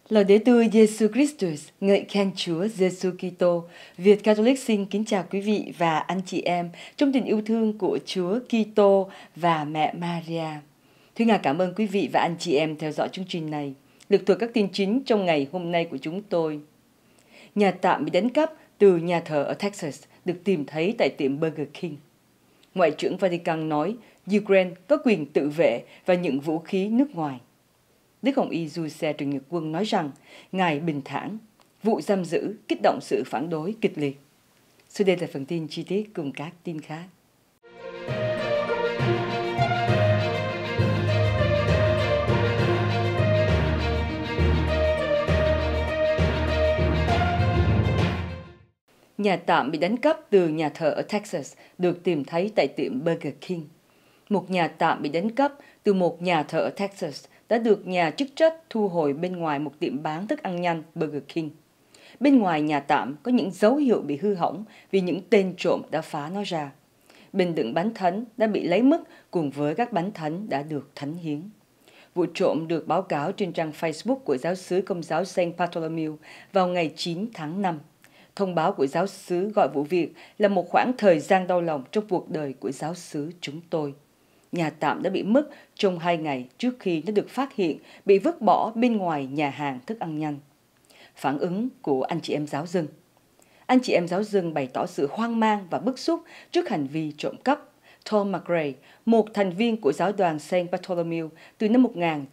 Laudetur Jesus Christus, ngợi khen Chúa Giêsu Kitô. Việt Catholic xin kính chào quý vị và anh chị em trong tình yêu thương của Chúa Kitô và mẹ Maria. Thưa Ngài cảm ơn quý vị và anh chị em theo dõi chương trình này. Lược thuật các tin chính trong ngày hôm nay của chúng tôi. Nhà tạm bị đánh cắp từ nhà thờ ở Texas được tìm thấy tại tiệm Burger King. Ngoại trưởng Vatican nói Ukraine có quyền tự vệ và nhận vũ khí nước ngoài. Đức Hồng Y Giuse Trần Nhật Quân nói rằng Ngài bình thản, vụ giam giữ kích động sự phản đối kịch liệt. Sau đây là phần tin chi tiết cùng các tin khác. Nhà tạm bị đánh cắp từ nhà thờ ở Texas được tìm thấy tại tiệm Burger King. Một nhà tạm bị đánh cắp từ một nhà thờ ở Texas đã được nhà chức trách thu hồi bên ngoài một tiệm bán thức ăn nhanh Burger King. Bên ngoài nhà tạm có những dấu hiệu bị hư hỏng vì những tên trộm đã phá nó ra. Bình đựng bánh thánh đã bị lấy mất cùng với các bánh thánh đã được thánh hiến. Vụ trộm được báo cáo trên trang Facebook của giáo xứ Công giáo Saint Bartholomew vào ngày 9 tháng 5. Thông báo của giáo xứ gọi vụ việc là một khoảng thời gian đau lòng trong cuộc đời của giáo xứ chúng tôi. Nhà tạm đã bị mất trong 2 ngày trước khi nó được phát hiện bị vứt bỏ bên ngoài nhà hàng thức ăn nhanh. Phản ứng của anh chị em giáo dân. Anh chị em giáo dân bày tỏ sự hoang mang và bức xúc trước hành vi trộm cắp. Tom McRae, một thành viên của giáo đoàn Saint Bartholomew từ năm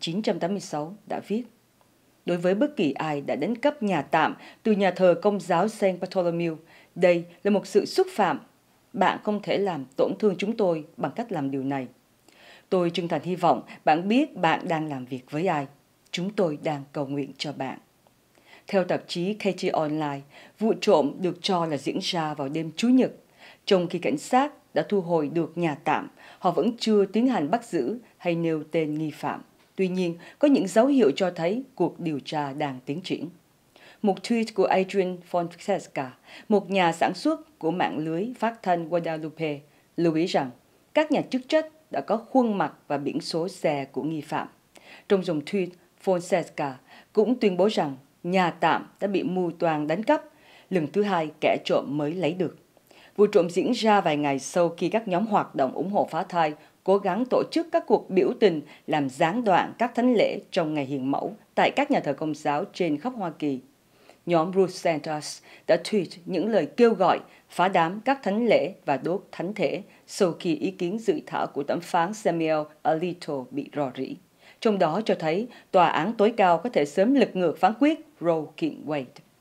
1986 đã viết: đối với bất kỳ ai đã đánh cắp nhà tạm từ nhà thờ Công giáo Saint Bartholomew, đây là một sự xúc phạm. Bạn không thể làm tổn thương chúng tôi bằng cách làm điều này. Tôi chân thành hy vọng bạn biết bạn đang làm việc với ai. Chúng tôi đang cầu nguyện cho bạn. Theo tạp chí KT Online, vụ trộm được cho là diễn ra vào đêm Chủ nhật. Trong khi cảnh sát đã thu hồi được nhà tạm, họ vẫn chưa tiến hành bắt giữ hay nêu tên nghi phạm. Tuy nhiên, có những dấu hiệu cho thấy cuộc điều tra đang tiến triển. Một tweet của Adrian Fonseca, một nhà sản xuất của mạng lưới phát thanh Guadalupe, lưu ý rằng các nhà chức trách đã có khuôn mặt và biển số xe của nghi phạm. Trong dòng tweet, Fonseca cũng tuyên bố rằng nhà tạm đã bị mưu toan đánh cắp, lần thứ 2 kẻ trộm mới lấy được. Vụ trộm diễn ra vài ngày sau khi các nhóm hoạt động ủng hộ phá thai cố gắng tổ chức các cuộc biểu tình làm gián đoạn các thánh lễ trong ngày hiến mẫu tại các nhà thờ Công giáo trên khắp Hoa Kỳ. Nhóm Ruth Sanders đã tweet những lời kêu gọi phá đám các thánh lễ và đốt thánh thể sau khi ý kiến dự thảo của thẩm phán Samuel Alito bị rò rỉ. Trong đó cho thấy tòa án tối cao có thể sớm lật ngược phán quyết Roe kiện Wade.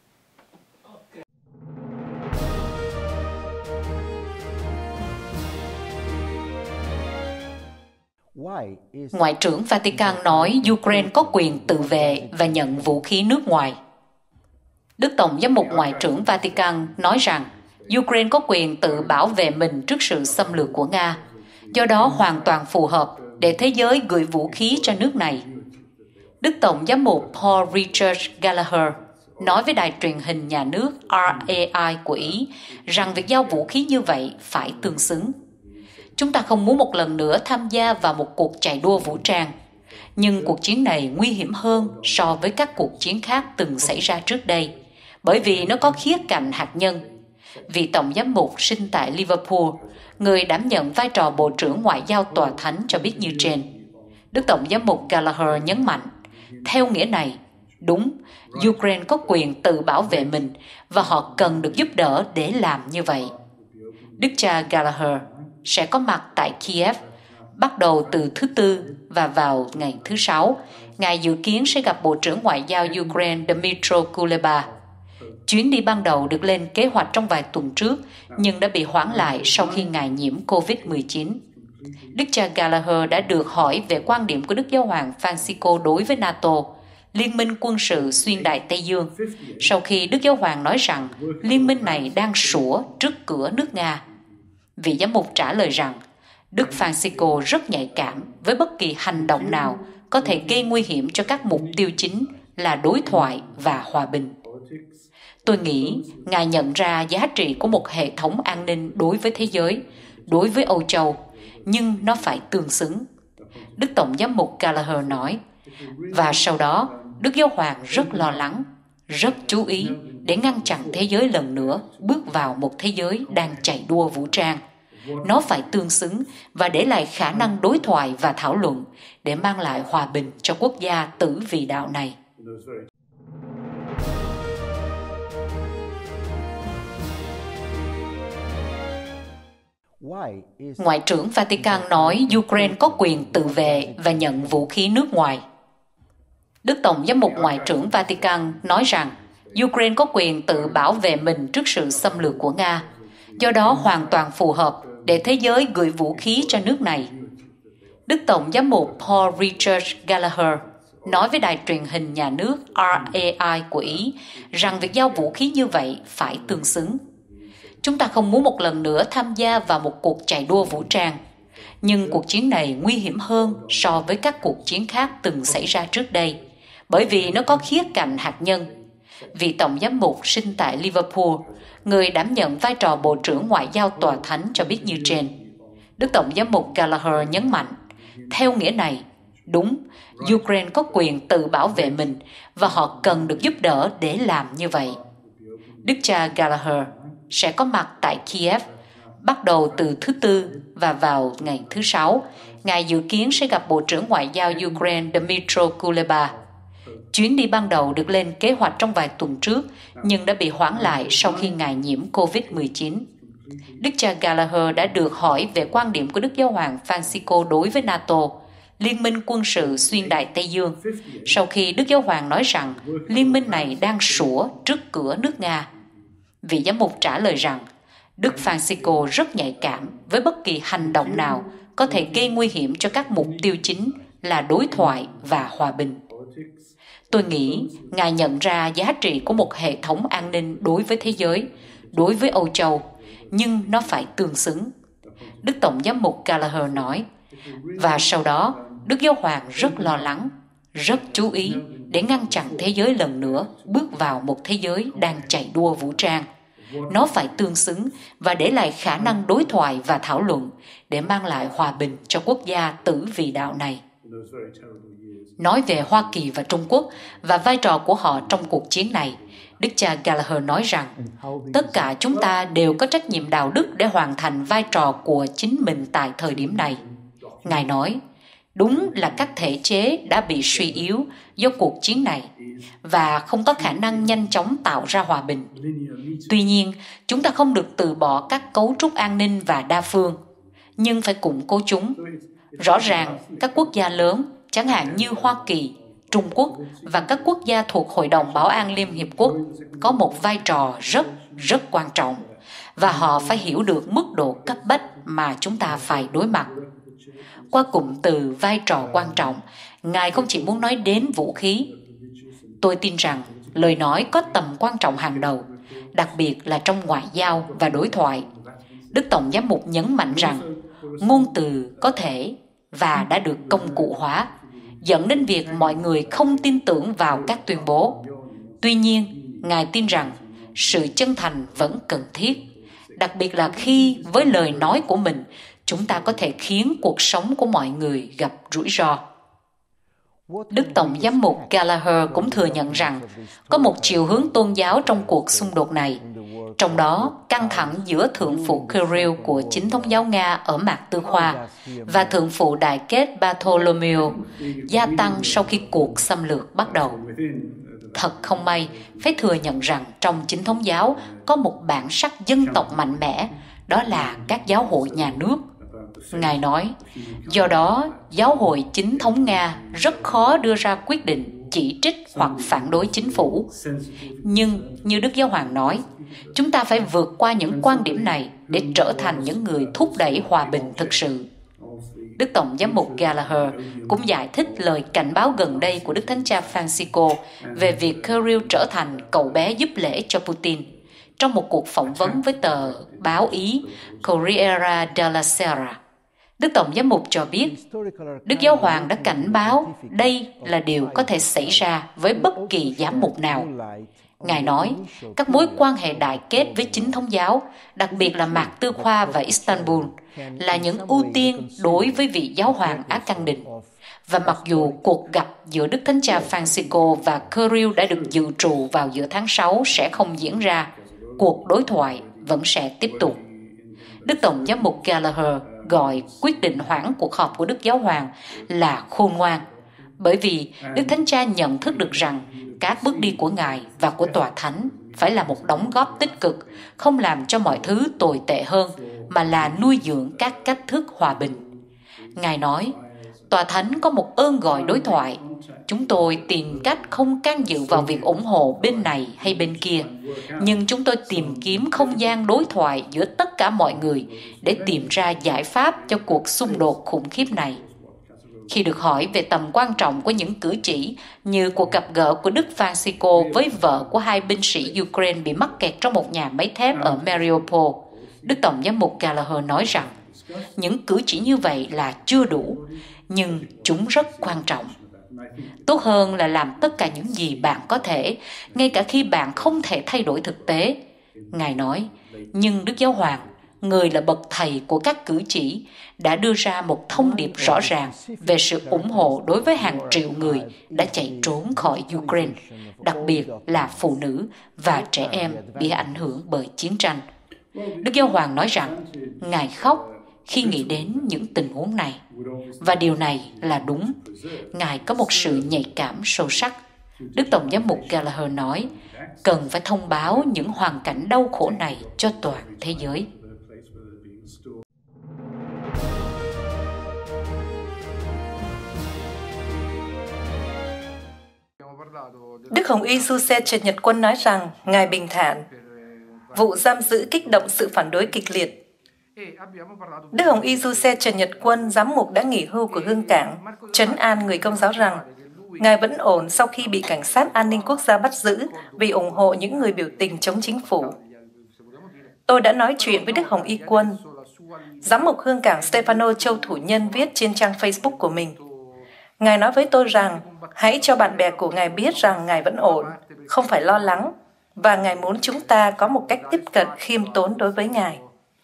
Ngoại trưởng Vatican nói Ukraine có quyền tự vệ và nhận vũ khí nước ngoài. Đức Tổng giám mục Ngoại trưởng Vatican nói rằng Ukraine có quyền tự bảo vệ mình trước sự xâm lược của Nga, do đó hoàn toàn phù hợp để thế giới gửi vũ khí cho nước này. Đức Tổng giám mục Paul Richard Gallagher nói với đài truyền hình nhà nước RAI của Ý rằng việc giao vũ khí như vậy phải tương xứng. Chúng ta không muốn một lần nữa tham gia vào một cuộc chạy đua vũ trang, nhưng cuộc chiến này nguy hiểm hơn so với các cuộc chiến khác từng xảy ra trước đây, bởi vì nó có khía cạnh hạt nhân. Vị Tổng giám mục sinh tại Liverpool, người đảm nhận vai trò Bộ trưởng Ngoại giao Tòa Thánh cho biết như trên. Đức Tổng giám mục Gallagher nhấn mạnh, theo nghĩa này, đúng, Ukraine có quyền tự bảo vệ mình và họ cần được giúp đỡ để làm như vậy. Đức cha Gallagher sẽ có mặt tại Kiev bắt đầu từ thứ Tư và vào ngày thứ Sáu. Ngài dự kiến sẽ gặp Bộ trưởng Ngoại giao Ukraine Dmytro Kuleba. Chuyến đi ban đầu được lên kế hoạch trong vài tuần trước, nhưng đã bị hoãn lại sau khi Ngài nhiễm COVID-19. Đức cha Gallagher đã được hỏi về quan điểm của Đức Giáo hoàng Francisco đối với NATO, Liên minh quân sự xuyên Đại Tây Dương, sau khi Đức Giáo hoàng nói rằng liên minh này đang sủa trước cửa nước Nga. Vị giám mục trả lời rằng Đức Francisco rất nhạy cảm với bất kỳ hành động nào có thể gây nguy hiểm cho các mục tiêu chính là đối thoại và hòa bình. Tôi nghĩ Ngài nhận ra giá trị của một hệ thống an ninh đối với thế giới, đối với Âu Châu, nhưng nó phải tương xứng. Đức Tổng giám mục Gallagher nói, và sau đó Đức Giáo Hoàng rất lo lắng, rất chú ý để ngăn chặn thế giới lần nữa bước vào một thế giới đang chạy đua vũ trang. Nó phải tương xứng và để lại khả năng đối thoại và thảo luận để mang lại hòa bình cho quốc gia tử vì đạo này. Ngoại trưởng Vatican nói Ukraine có quyền tự vệ và nhận vũ khí nước ngoài. Đức Tổng giám mục Ngoại trưởng Vatican nói rằng Ukraine có quyền tự bảo vệ mình trước sự xâm lược của Nga, do đó hoàn toàn phù hợp để thế giới gửi vũ khí cho nước này. Đức Tổng giám mục Paul Richard Gallagher nói với đài truyền hình nhà nước RAI của Ý rằng việc giao vũ khí như vậy phải tương xứng. Chúng ta không muốn một lần nữa tham gia vào một cuộc chạy đua vũ trang, nhưng cuộc chiến này nguy hiểm hơn so với các cuộc chiến khác từng xảy ra trước đây, bởi vì nó có khía cạnh hạt nhân. Vị Tổng giám mục sinh tại Liverpool, người đảm nhận vai trò Bộ trưởng Ngoại giao Tòa Thánh cho biết như trên. Đức Tổng giám mục Gallagher nhấn mạnh, theo nghĩa này, đúng, Ukraine có quyền tự bảo vệ mình và họ cần được giúp đỡ để làm như vậy. Đức cha Gallagher sẽ có mặt tại Kiev bắt đầu từ thứ Tư và vào ngày thứ Sáu. Ngài dự kiến sẽ gặp Bộ trưởng Ngoại giao Ukraine Dmytro Kuleba. Chuyến đi ban đầu được lên kế hoạch trong vài tuần trước, nhưng đã bị hoãn lại sau khi Ngài nhiễm COVID-19. Đức cha Gallagher đã được hỏi về quan điểm của Đức Giáo hoàng Francisco đối với NATO, Liên minh quân sự xuyên Đại Tây Dương, sau khi Đức Giáo hoàng nói rằng liên minh này đang sủa trước cửa nước Nga. Vị giám mục trả lời rằng Đức Francisco rất nhạy cảm với bất kỳ hành động nào có thể gây nguy hiểm cho các mục tiêu chính là đối thoại và hòa bình. Tôi nghĩ Ngài nhận ra giá trị của một hệ thống an ninh đối với thế giới, đối với Âu Châu, nhưng nó phải tương xứng. Đức Tổng giám mục Gallagher nói, và sau đó Đức Giáo hoàng rất lo lắng, rất chú ý để ngăn chặn thế giới lần nữa bước vào một thế giới đang chạy đua vũ trang. Nó phải tương xứng và để lại khả năng đối thoại và thảo luận để mang lại hòa bình cho quốc gia tử vì đạo này. Nói về Hoa Kỳ và Trung Quốc và vai trò của họ trong cuộc chiến này, Đức cha Gallagher nói rằng tất cả chúng ta đều có trách nhiệm đạo đức để hoàn thành vai trò của chính mình tại thời điểm này. Ngài nói, đúng là các thể chế đã bị suy yếu do cuộc chiến này và không có khả năng nhanh chóng tạo ra hòa bình. Tuy nhiên, chúng ta không được từ bỏ các cấu trúc an ninh và đa phương, nhưng phải củng cố chúng. Rõ ràng, các quốc gia lớn, chẳng hạn như Hoa Kỳ, Trung Quốc và các quốc gia thuộc Hội đồng Bảo an Liên Hiệp Quốc có một vai trò rất quan trọng và họ phải hiểu được mức độ cấp bách mà chúng ta phải đối mặt. Qua cụm từ vai trò quan trọng, Ngài không chỉ muốn nói đến vũ khí. Tôi tin rằng lời nói có tầm quan trọng hàng đầu, đặc biệt là trong ngoại giao và đối thoại. Đức Tổng giám mục nhấn mạnh rằng ngôn từ có thể và đã được công cụ hóa, dẫn đến việc mọi người không tin tưởng vào các tuyên bố. Tuy nhiên, Ngài tin rằng sự chân thành vẫn cần thiết, đặc biệt là khi với lời nói của mình, chúng ta có thể khiến cuộc sống của mọi người gặp rủi ro. Đức Tổng giám mục Gallagher cũng thừa nhận rằng có một chiều hướng tôn giáo trong cuộc xung đột này, trong đó căng thẳng giữa thượng phụ Kirill của chính thống giáo Nga ở Mạc Tư Khoa và thượng phụ Đại Kết Bartholomew gia tăng sau khi cuộc xâm lược bắt đầu. Thật không may, phải thừa nhận rằng trong chính thống giáo có một bản sắc dân tộc mạnh mẽ, đó là các giáo hội nhà nước. Ngài nói, do đó, giáo hội chính thống Nga rất khó đưa ra quyết định chỉ trích hoặc phản đối chính phủ. Nhưng, như Đức Giáo hoàng nói, chúng ta phải vượt qua những quan điểm này để trở thành những người thúc đẩy hòa bình thực sự. Đức Tổng giám mục Gallagher cũng giải thích lời cảnh báo gần đây của Đức Thánh Cha Francisco về việc Kirill trở thành cậu bé giúp lễ cho Putin. Trong một cuộc phỏng vấn với tờ báo Ý Corriere della Sera, Đức Tổng giám mục cho biết, Đức Giáo hoàng đã cảnh báo đây là điều có thể xảy ra với bất kỳ giám mục nào. Ngài nói, các mối quan hệ đại kết với chính thống giáo, đặc biệt là Mạc Tư Khoa và Istanbul, là những ưu tiên đối với vị giáo hoàng Arkangin. Và mặc dù cuộc gặp giữa Đức Thánh Cha Francisco và Kirill đã được dự trù vào giữa tháng 6 sẽ không diễn ra, cuộc đối thoại vẫn sẽ tiếp tục. Đức Tổng giám mục Gallagher gọi quyết định hoãn cuộc họp của Đức Giáo Hoàng là khôn ngoan, bởi vì Đức Thánh Cha nhận thức được rằng các bước đi của Ngài và của Tòa Thánh phải là một đóng góp tích cực, không làm cho mọi thứ tồi tệ hơn, mà là nuôi dưỡng các cách thức hòa bình. Ngài nói, Tòa Thánh có một ơn gọi đối thoại. Chúng tôi tìm cách không can dự vào việc ủng hộ bên này hay bên kia, nhưng chúng tôi tìm kiếm không gian đối thoại giữa tất cả mọi người để tìm ra giải pháp cho cuộc xung đột khủng khiếp này. Khi được hỏi về tầm quan trọng của những cử chỉ như cuộc gặp gỡ của Đức Francisco với vợ của hai binh sĩ Ukraine bị mắc kẹt trong một nhà máy thép ở Mariupol, Đức Tổng giám mục Gallagher nói rằng những cử chỉ như vậy là chưa đủ, nhưng chúng rất quan trọng. Tốt hơn là làm tất cả những gì bạn có thể, ngay cả khi bạn không thể thay đổi thực tế. Ngài nói, nhưng Đức Giáo Hoàng, người là bậc thầy của các cử chỉ, đã đưa ra một thông điệp rõ ràng về sự ủng hộ đối với hàng triệu người đã chạy trốn khỏi Ukraine, đặc biệt là phụ nữ và trẻ em bị ảnh hưởng bởi chiến tranh. Đức Giáo Hoàng nói rằng, Ngài khóc khi nghĩ đến những tình huống này. Và điều này là đúng. Ngài có một sự nhạy cảm sâu sắc. Đức Tổng giám mục Gallagher nói, cần phải thông báo những hoàn cảnh đau khổ này cho toàn thế giới. Đức Hồng Y Giuse Trần Nhật Quân nói rằng Ngài bình thản. Vụ giam giữ kích động sự phản đối kịch liệt. Đức Hồng Y Giuse Trần Nhật Quân, giám mục đã nghỉ hưu của Hương Cảng, trấn an người Công giáo rằng Ngài vẫn ổn sau khi bị cảnh sát an ninh quốc gia bắt giữ vì ủng hộ những người biểu tình chống chính phủ. Tôi đã nói chuyện với Đức Hồng Y Quân. Giám mục Hương Cảng Stefano Châu Thủ Nhân viết trên trang Facebook của mình. Ngài nói với tôi rằng hãy cho bạn bè của Ngài biết rằng Ngài vẫn ổn, không phải lo lắng, và Ngài muốn chúng ta có một cách tiếp cận khiêm tốn đối với Ngài.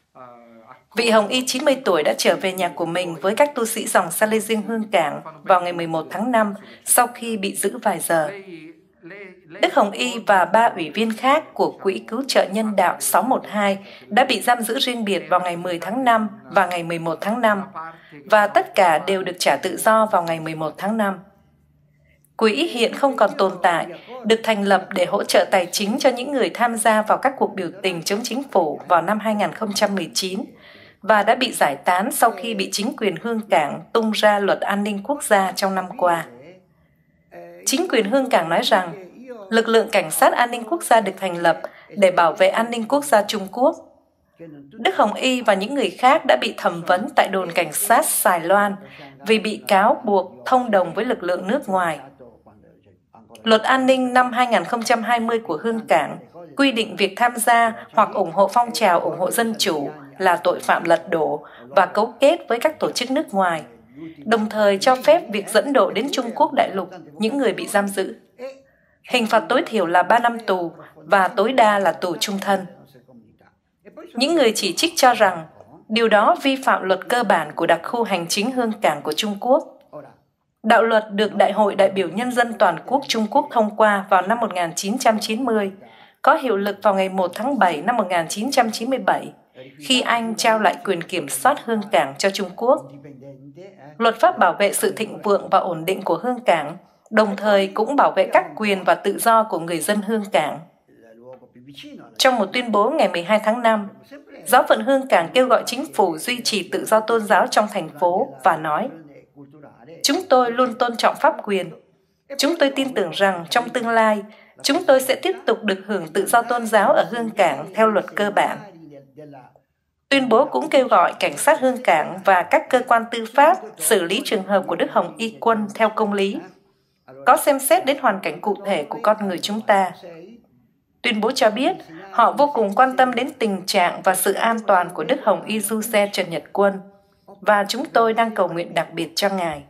Vị Hồng Y 90 tuổi đã trở về nhà của mình với các tu sĩ dòng Salesian Hương Cảng vào ngày 11 tháng 5 sau khi bị giữ vài giờ. Đức Hồng Y và 3 ủy viên khác của Quỹ Cứu trợ Nhân đạo 612 đã bị giam giữ riêng biệt vào ngày 10 tháng 5 và ngày 11 tháng 5, và tất cả đều được trả tự do vào ngày 11 tháng 5. Quỹ hiện không còn tồn tại, được thành lập để hỗ trợ tài chính cho những người tham gia vào các cuộc biểu tình chống chính phủ vào năm 2019, và đã bị giải tán sau khi bị chính quyền Hương Cảng tung ra luật an ninh quốc gia trong năm qua. Chính quyền Hương Cảng nói rằng, lực lượng cảnh sát an ninh quốc gia được thành lập để bảo vệ an ninh quốc gia Trung Quốc. Đức Hồng Y và những người khác đã bị thẩm vấn tại đồn cảnh sát Sài Loan vì bị cáo buộc thông đồng với lực lượng nước ngoài. Luật an ninh năm 2020 của Hương Cảng quy định việc tham gia hoặc ủng hộ phong trào ủng hộ dân chủ là tội phạm lật đổ và cấu kết với các tổ chức nước ngoài, đồng thời cho phép việc dẫn độ đến Trung Quốc đại lục những người bị giam giữ. Hình phạt tối thiểu là 3 năm tù và tối đa là tù chung thân. Những người chỉ trích cho rằng điều đó vi phạm luật cơ bản của đặc khu hành chính Hương Cảng của Trung Quốc. Đạo luật được Đại hội đại biểu Nhân dân Toàn quốc Trung Quốc thông qua vào năm 1990, có hiệu lực vào ngày 1 tháng 7 năm 1997, khi Anh trao lại quyền kiểm soát Hương Cảng cho Trung Quốc. Luật pháp bảo vệ sự thịnh vượng và ổn định của Hương Cảng, đồng thời cũng bảo vệ các quyền và tự do của người dân Hương Cảng. Trong một tuyên bố ngày 12 tháng 5, Giáo phận Hương Cảng kêu gọi chính phủ duy trì tự do tôn giáo trong thành phố và nói, chúng tôi luôn tôn trọng pháp quyền. Chúng tôi tin tưởng rằng trong tương lai, chúng tôi sẽ tiếp tục được hưởng tự do tôn giáo ở Hương Cảng theo luật cơ bản. Tuyên bố cũng kêu gọi cảnh sát Hương Cảng và các cơ quan tư pháp xử lý trường hợp của Đức Hồng Y Quân theo công lý, có xem xét đến hoàn cảnh cụ thể của con người chúng ta. Tuyên bố cho biết họ vô cùng quan tâm đến tình trạng và sự an toàn của Đức Hồng Y Giuse Trần Nhật Quân, và chúng tôi đang cầu nguyện đặc biệt cho Ngài.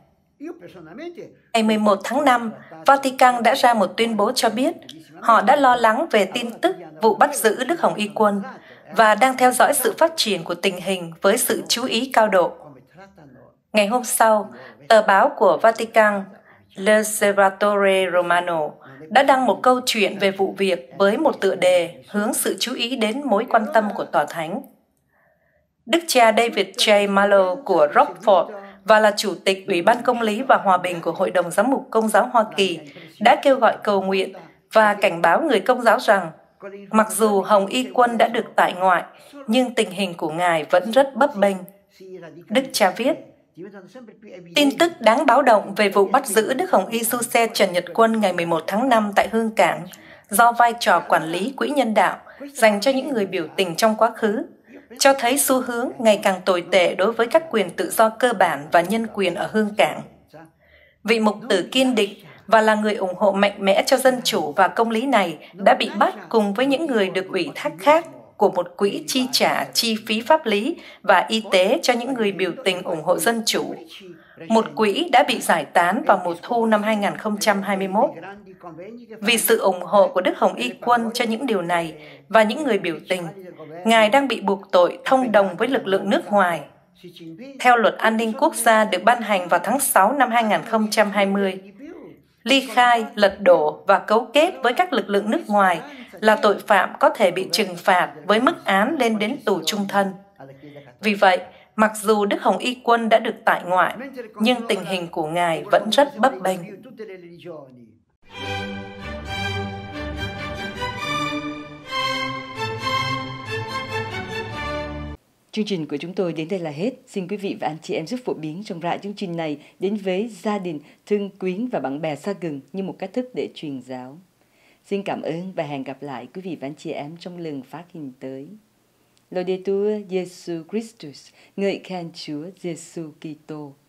Ngày 11 tháng 5, Vatican đã ra một tuyên bố cho biết họ đã lo lắng về tin tức vụ bắt giữ Đức Hồng Y Quân và đang theo dõi sự phát triển của tình hình với sự chú ý cao độ. Ngày hôm sau, tờ báo của Vatican, L'Osservatore Romano, đã đăng một câu chuyện về vụ việc với một tựa đề hướng sự chú ý đến mối quan tâm của Tòa Thánh. Đức cha David J. Mallow của Rockford và là Chủ tịch Ủy ban Công lý và Hòa bình của Hội đồng Giám mục Công giáo Hoa Kỳ đã kêu gọi cầu nguyện và cảnh báo người Công giáo rằng mặc dù Hồng Y Quân đã được tại ngoại, nhưng tình hình của Ngài vẫn rất bấp bênh. Đức cha viết, tin tức đáng báo động về vụ bắt giữ Đức Hồng Y Giuse Trần Nhật Quân ngày 11 tháng 5 tại Hương Cảng do vai trò quản lý quỹ nhân đạo dành cho những người biểu tình trong quá khứ, cho thấy xu hướng ngày càng tồi tệ đối với các quyền tự do cơ bản và nhân quyền ở Hương Cảng. Vị mục tử kiên định và là người ủng hộ mạnh mẽ cho dân chủ và công lý này đã bị bắt cùng với những người được ủy thác khác của một quỹ chi trả chi phí pháp lý và y tế cho những người biểu tình ủng hộ dân chủ. Một quỹ đã bị giải tán vào mùa thu năm 2021. Vì sự ủng hộ của Đức Hồng Y Quân cho những điều này và những người biểu tình, Ngài đang bị buộc tội thông đồng với lực lượng nước ngoài. Theo luật an ninh quốc gia được ban hành vào tháng 6 năm 2020, ly khai, lật đổ và cấu kết với các lực lượng nước ngoài là tội phạm có thể bị trừng phạt với mức án lên đến tù chung thân. Vì vậy, mặc dù Đức Hồng Y Quân đã được tại ngoại, nhưng tình hình của Ngài vẫn rất bấp bênh. Chương trình của chúng tôi đến đây là hết. Xin quý vị và anh chị em giúp phổ biến rộng rãi chương trình này đến với gia đình, thân quyến và bạn bè xa gần như một cách thức để truyền giáo. Xin cảm ơn và hẹn gặp lại quý vị và anh chị em trong lần phát hình tới. Laudetur Jesu Christus, ngợi khen Chúa Giêsu Kitô.